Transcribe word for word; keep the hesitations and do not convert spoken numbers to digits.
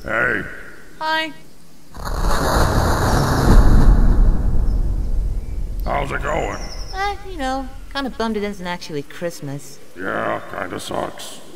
Hey. Hi. How's it going? Eh, you know, kind of bummed it isn't actually Christmas. Yeah, kinda sucks.